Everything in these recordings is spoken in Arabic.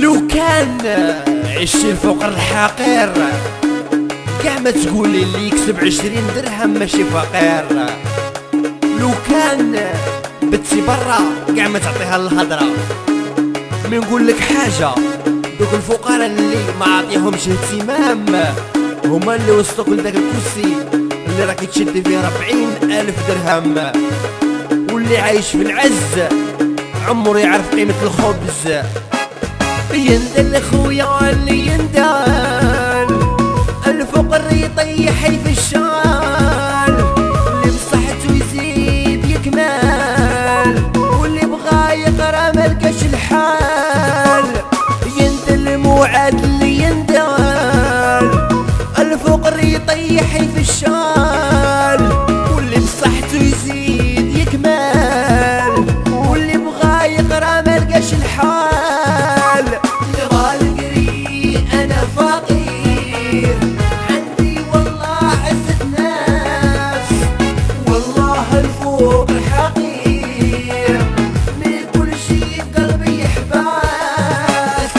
لو كان عشت الفقر الحقير كاع ما تقولي اللي يكسب 20 درهم ماشي فقير. لو كان بتسي برا كاع ما تعطيها الهضره. مي نقول لك حاجه، دوك الفقراء اللي ما عطيهمش اهتمام هما اللي وصلوك لداك الكرسي اللي راكي تشدي فيه 40,000 درهم، واللي عايش في العز عمره يعرف قيمة الخبز. يندل خويا اللي يندل الفقر يطيح في الشال، اللي بصحته يزيد يكمل واللي بغا يقرا ملقاش الحال. يندل موعد اللي يندل الفقر يطيح في الشال، واللي بصحته يزيد يكمل واللي بغا يقرا ملقاش الحال. يبغى القري انا فقير عندي والله عزة نفس، والله الفقر حقير من كل شي في قلبي يحبس.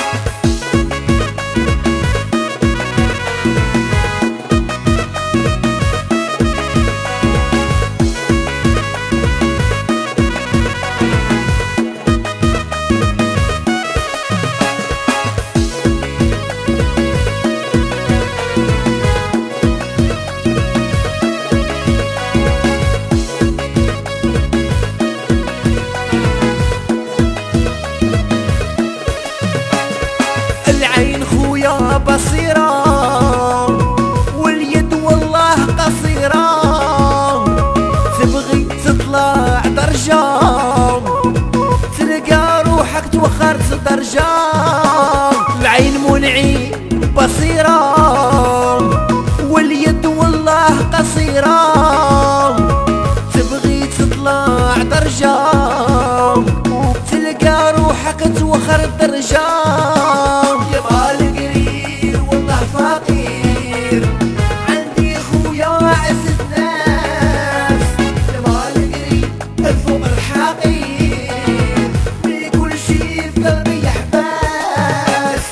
العين خويا بصيرة واليد والله قصيرة، تبغي تطلع درجة تلقى روحك توخرت درجة. العين منعي بصيرة واليد والله قصيرة، تبغي تطلع درجة تلقى روحك توخر درجة. يبغى القرير والله فقير عندي خويا عزة نفس، يبغى القرير الفقر حقير من كل شي في قلبي يحبس.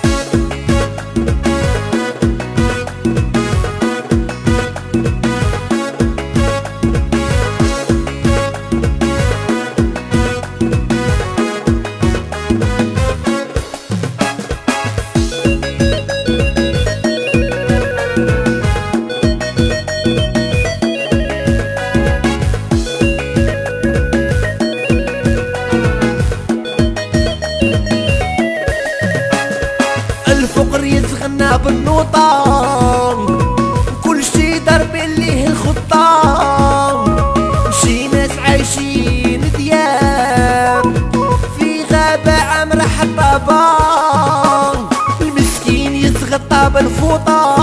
الفقر يتغنى بالنوطة كل شي ضرب ليه الخطة، شي ناس عايشين دياب في غابة عامرة حطابة، المسكين يتغطى بالفوطة